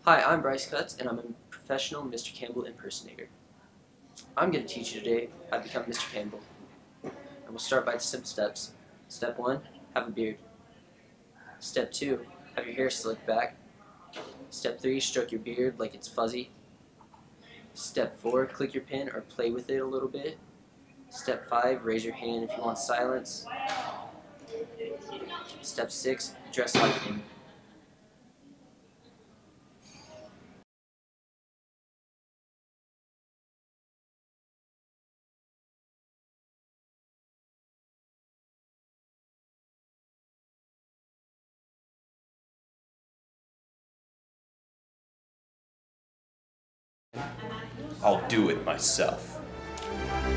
Hi, I'm Bryce and I'm a professional Mr. Campbell impersonator. I'm going to teach you today how to become Mr. Campbell. And we'll start by the simple steps. Step 1, have a beard. Step 2, have your hair slicked back. Step 3, stroke your beard like it's fuzzy. Step 4, click your pen or play with it a little bit. Step 5, raise your hand if you want silence. Step 6, dress like him. I'll do it myself.